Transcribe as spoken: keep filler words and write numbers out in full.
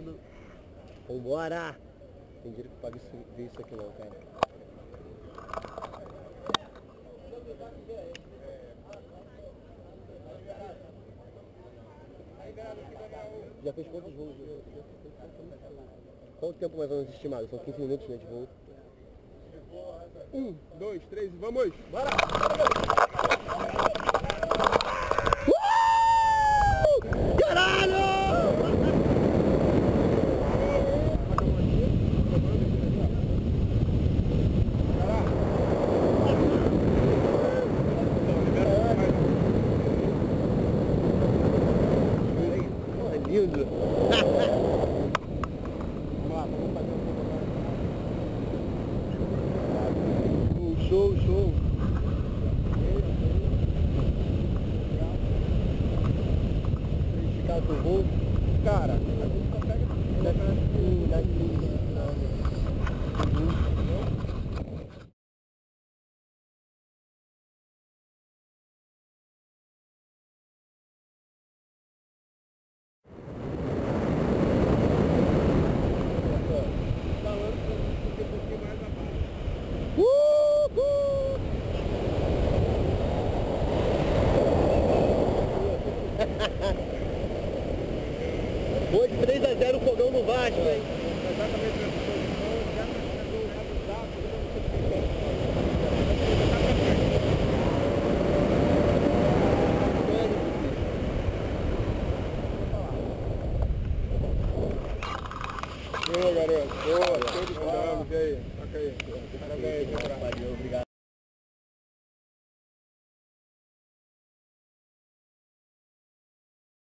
Quando... Vambora! Tem dinheiro que paga isso, ver isso aqui não, cara. Já fez quantos voos? Quanto tempo mais ou menos estimado? São quinze minutos, né, de voo. Um, dois, três e vamos! Bora! Uh! Caralho! Lindo! Vamos lá, vamos fazer um show, show! Certificado do voo. Cara, a gente consegue daqui, daqui, Hoje três a zero o fogão no Vasco, hein? exatamente a posição, já chegou o resultado, boa, garoto. Boa, show de bola. E aí? Toca aí. Parabéns, Valeu, obrigado.